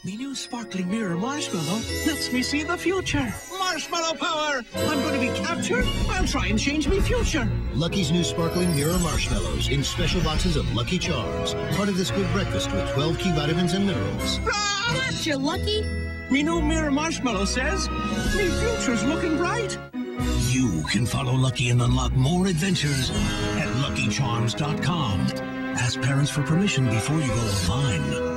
Me new sparkling mirror marshmallow lets me see the future. Marshmallow power! I'm going to be captured. I'll try and change me future. Lucky's new sparkling mirror marshmallows in special boxes of Lucky Charms. Part of this good breakfast with 12 key vitamins and minerals. Gotcha, Lucky. Me new mirror marshmallow says, me future's looking bright. You can follow Lucky and unlock more adventures at LuckyCharms.com. Ask parents for permission before you go online.